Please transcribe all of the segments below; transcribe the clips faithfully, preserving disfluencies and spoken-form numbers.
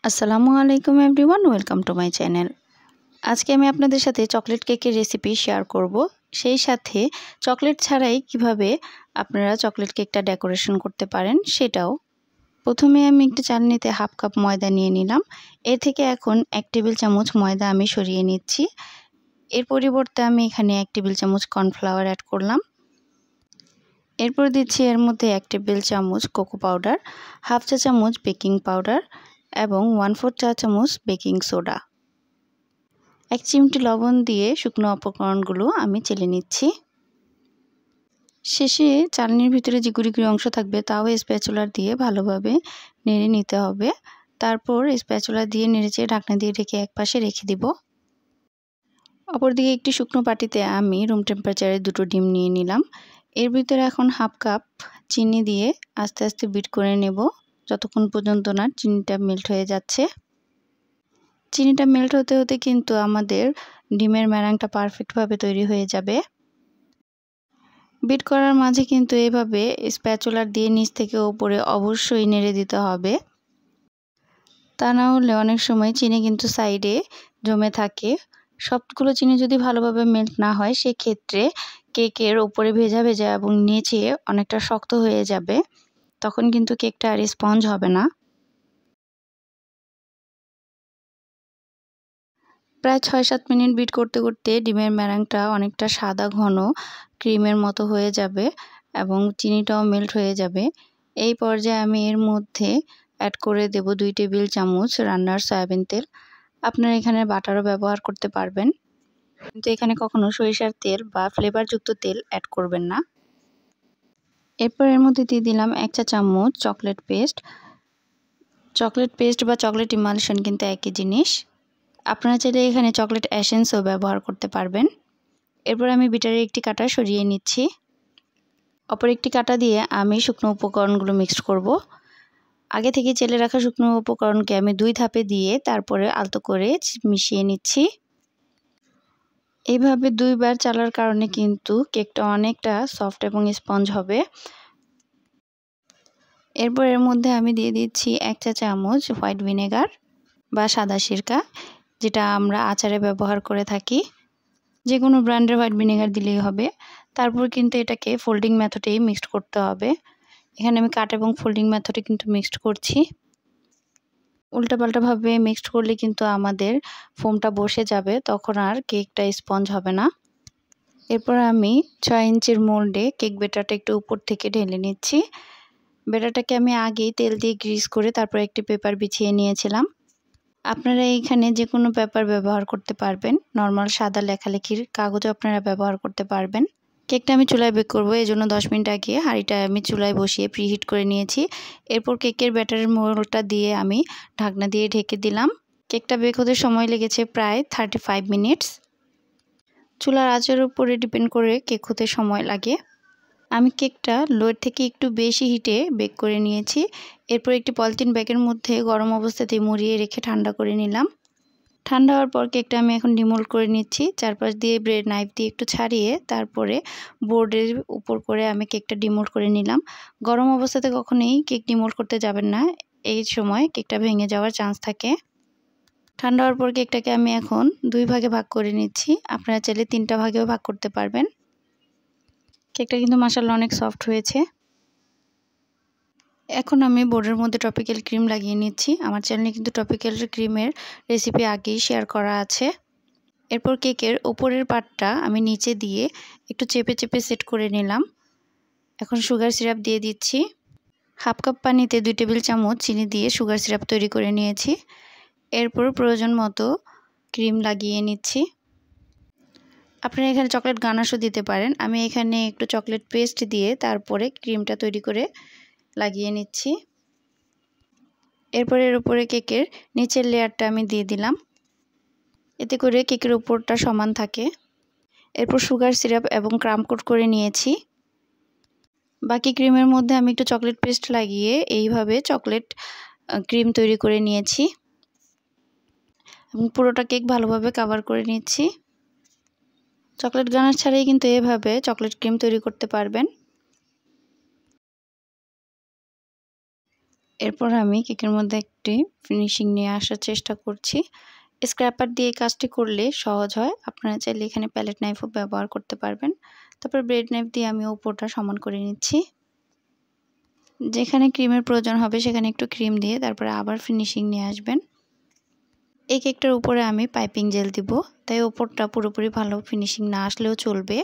আসসালামু আলাইকুম everyone, welcome to my channel. আজকে আমি আপনাদের সাথে চকলেট কেকের রেসিপি শেয়ার করব। সেই সাথে চকলেট ছাড়াই কিভাবে আপনারা চকলেট কেকটা ডেকোরেশন করতে পারেন সেটাও। প্রথমে আমি একটি চালনিতে হাফ কাপ ময়দা নিয়ে নিলাম। এর থেকে এখন এক টেবিল চামচ ময়দা আমি সরিয়ে নিচ্ছি। এর পরিবর্তে আমি এখানে এক টেবিল চামচ কর্নফ্লাওয়ার অ্যাড করলাম। এরপর দিচ্ছি এর মধ্যে এক টেবিল চামচ কোকো পাউডার, হাফ চা চামচ বেকিং পাউডার এবং ওয়ান ফোর চা চামচ বেকিং সোডা। এক চিমটি লবণ দিয়ে শুকনো উপকরণগুলো আমি চেলে নিচ্ছি। শেষে চালনির ভিতরে যে গুঁড়ি গুঁড়ি অংশ থাকবে তাও স্প্যাচুলার দিয়ে ভালোভাবে নেড়ে নিতে হবে। তারপর স্প্যাচুলা দিয়ে নেড়েচে ঢাকনা দিয়ে ঢেকে এক পাশে রেখে দিব। অপরদিকে একটি শুকনো বাটিতে আমি রুম টেম্পারেচারে দুটো ডিম নিয়ে নিলাম। এর ভিতরে এখন হাফ কাপ চিনি দিয়ে আস্তে আস্তে বিট করে নেব যতক্ষণ পর্যন্ত না চিনিটা মেল্ট হয়ে যাচ্ছে। চিনিটা মেল্ট হতে হতে কিন্তু আমাদের ডিমের ম্যারাংটা পারফেক্টভাবে তৈরি হয়ে যাবে। বিট করার মাঝে কিন্তু এইভাবে স্প্যাচুলার দিয়ে নিচ থেকে উপরে অবশ্যই নেড়ে দিতে হবে, তা না হলে অনেক সময় চিনি কিন্তু সাইডে জমে থাকে। সবগুলো চিনি যদি ভালোভাবে মেল্ট না হয় সেক্ষেত্রে কেকের উপরে ভেজা ভেজা এবং নিচে অনেকটা শক্ত হয়ে যাবে, তখন কিন্তু কেকটা আর স্পঞ্জ হবে না। প্রায় ছয় সাত মিনিট বিট করতে করতে ডিমের ম্যারাংটা অনেকটা সাদা ঘন ক্রিমের মতো হয়ে যাবে এবং চিনিটাও মেল্ট হয়ে যাবে। এই পর্যায়ে আমি এর মধ্যে অ্যাড করে দেব দুই টেবিল চামচ রান্নার সয়াবিন তেল। আপনারা এখানে বাটারও ব্যবহার করতে পারবেন, কিন্তু এখানে কখনো সরিষার তেল বা ফ্লেভারযুক্ত তেল অ্যাড করবেন না। এরপর এর মধ্যে দিয়ে দিলাম এক চা চামচ চকলেট পেস্ট। চকলেট পেস্ট বা চকলেট ইমালশন কিন্তু একই জিনিস। আপনারা চাইলে এখানে চকলেট এসেন্সও ব্যবহার করতে পারবেন। এরপর আমি বিটারের একটি কাঁটা সরিয়ে নিচ্ছি। অপর একটি কাঁটা দিয়ে আমি শুকনো উপকরণগুলো মিক্সড করব। আগে থেকে চেলে রাখা শুকনো উপকরণকে আমি দুই ধাপে দিয়ে তারপরে আলতো করে মিশিয়ে নিচ্ছি। এইভাবে দুইবার চালার কারণে কিন্তু কেকটা অনেকটা সফট এবং স্পঞ্জ হবে। এরপর এর মধ্যে আমি দিয়ে দিচ্ছি এক চা চামচ হোয়াইট ভিনেগার বা সাদা সিরকা, যেটা আমরা আচারে ব্যবহার করে থাকি। যে কোনো ব্র্যান্ডের হোয়াইট ভিনেগার দিলেই হবে। তারপর কিন্তু এটাকে ফোল্ডিং মেথডেই মিক্সড করতে হবে। এখানে আমি কাট এবং ফোল্ডিং মেথডে কিন্তু মিক্সড করছি। উল্টাপাল্টাভাবে মিক্সড করলে কিন্তু আমাদের ফোমটা বসে যাবে, তখন আর কেকটা স্পঞ্জ হবে না। এরপর আমি ছয় ইঞ্চির মোল্ডে কেক ব্যাটারটা একটু উপর থেকে ঢেলে নিচ্ছি। ব্যাটারটাকে আমি আগেই তেল দিয়ে গ্রিস করে তারপর একটি পেপার বিছিয়ে নিয়েছিলাম। আপনারা এইখানে যে কোনো পেপার ব্যবহার করতে পারবেন, নর্মাল সাদা লেখালেখির কাগজও আপনারা ব্যবহার করতে পারবেন। কেকটা আমি চুলায় বেক করবো, এই জন্য দশ মিনিট আগে হাঁড়িটা আমি চুলায় বসিয়ে প্রিহিট করে নিয়েছি। এরপর কেকের ব্যাটারের মোলটা দিয়ে আমি ঢাকনা দিয়ে ঢেকে দিলাম। কেকটা বেক হতে সময় লেগেছে প্রায় থার্টি ফাইভ মিনিটস। চুলার আঁচের উপরে ডিপেন্ড করে কেক হতে সময় লাগে। আমি কেকটা লোয়ের থেকে একটু বেশি হিটে বেক করে নিয়েছি। এরপর একটি পলিথিন ব্যাগের মধ্যে গরম অবস্থাতেই মুড়িয়ে রেখে ঠান্ডা করে নিলাম। ঠান্ডা হওয়ার পর কেকটা আমি এখন ডিমোল্ড করে নিচ্ছি। চারপাশ দিয়ে ব্রেড নাইফ দিয়ে একটু ছাড়িয়ে তারপরে বোর্ডের উপর করে আমি কেকটা ডিমোল্ড করে নিলাম। গরম অবস্থাতে কখনোই কেক ডিমোল্ড করতে যাবেন না, এই সময় কেকটা ভেঙে যাওয়ার চান্স থাকে। ঠান্ডা হওয়ার পর কেকটাকে আমি এখন দুই ভাগে ভাগ করে নিচ্ছি। আপনারা চাইলে তিনটা ভাগেও ভাগ করতে পারবেন। কেকটা কিন্তু মাশাআল্লাহ অনেক সফট হয়েছে। এখন আমি বোর্ডের মধ্যে টপিক্যাল ক্রিম লাগিয়ে নিচ্ছি। আমার চ্যানেলে কিন্তু টপিক্যাল ক্রিমের রেসিপি আগেই শেয়ার করা আছে। এরপর কেকের উপরের পার্টটা আমি নিচে দিয়ে একটু চেপে চেপে সেট করে নিলাম। এখন সুগার সিরাপ দিয়ে দিচ্ছি। হাফ কাপ পানিতে দুই টেবিল চামচ চিনি দিয়ে সুগার সিরাপ তৈরি করে নিয়েছি। এরপর প্রয়োজন মতো ক্রিম লাগিয়ে নিচ্ছি। আপনারা এখানে চকলেট গানাশও দিতে পারেন। আমি এখানে একটু চকলেট পেস্ট দিয়ে তারপরে ক্রিমটা তৈরি করে লাগিয়ে নিচ্ছি। এরপর এর উপরে কেকের নিচের লেয়ারটা আমি দিয়ে দিলাম, এতে করে কেকের উপরটা সমান থাকে। এরপর সুগার সিরাপ এবং ক্রাম কোট করে নিয়েছি। বাকি ক্রিমের মধ্যে আমি একটু চকলেট পেস্ট লাগিয়ে এইভাবে চকলেট ক্রিম তৈরি করে নিয়েছি এবং পুরোটা কেক ভালোভাবে কভার করে নিচ্ছি। চকলেট গানাশ ছাড়াই কিন্তু এভাবে চকলেট ক্রিম তৈরি করতে পারবেন। এরপর আমি কেকের মধ্যে একটি ফিনিশিং নিয়ে আসার চেষ্টা করছি। স্ক্র্যাপার দিয়ে কাজটি করলে সহজ হয়। আপনারা চাইলে এখানে প্যালেট নাইফও ব্যবহার করতে পারবেন। তারপর ব্রেড নাইফ দিয়ে আমি উপরটা সমান করে নিচ্ছি। যেখানে ক্রিমের প্রয়োজন হবে সেখানে একটু ক্রিম দিয়ে তারপরে আবার ফিনিশিং নিয়ে আসবেন। এই কেকটার উপরে আমি পাইপিং জেল দিব, তাই উপরটা পুরোপুরি ভালো ফিনিশিং না আসলেও চলবে।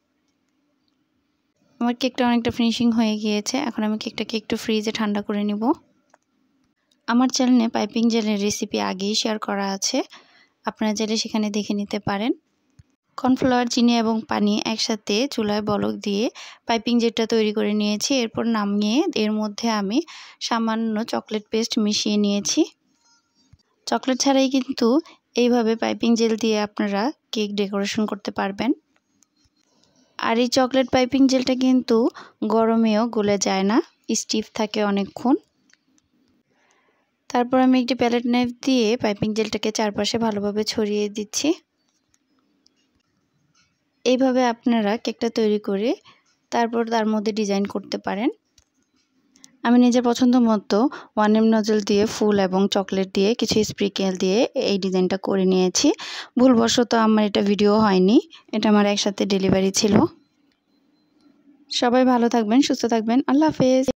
আমার কেকটা অনেকটা ফিনিশিং হয়ে গিয়েছে। এখন আমি কেকটাকে একটু ফ্রিজে ঠান্ডা করে নিব। আমার চ্যানেলে পাইপিং জেলের রেসিপি আগেই শেয়ার করা আছে, আপনারা চাইলে সেখানে দেখে নিতে পারেন। কর্নফ্লাওয়ার, চিনি এবং পানি একসাথে চুলায় বলক দিয়ে পাইপিং জেলটা তৈরি করে নিয়েছি। এরপর নামিয়ে এর মধ্যে আমি সামান্য চকলেট পেস্ট মিশিয়ে নিয়েছি। চকলেট ছাড়াই কিন্তু এইভাবে পাইপিং জেল দিয়ে আপনারা কেক ডেকোরেশন করতে পারবেন। আর এই চকলেট পাইপিং জেলটা কিন্তু গরমেও গলে যায় না, স্টিফ থাকে অনেকক্ষণ। তারপর আমি একটি প্যালেট নাইফ দিয়ে পাইপিং জেলটাকে চারপাশে ভালোভাবে ছড়িয়ে দিচ্ছি। এইভাবে আপনারা কেকটা তৈরি করে তারপর তার মধ্যে ডিজাইন করতে পারেন। আমি নিজের পছন্দ মতো ওয়ান এম নজল দিয়ে ফুল এবং চকলেট দিয়ে কিছু স্প্রিকেল দিয়ে এই ডিজাইনটা করে নিয়েছি। ভুলবশত আমার এটা ভিডিও হয়নি, এটা আমার একসাথে ডেলিভারি ছিল। সবাই ভালো থাকবেন, সুস্থ থাকবেন। আল্লাহ হাফেজ।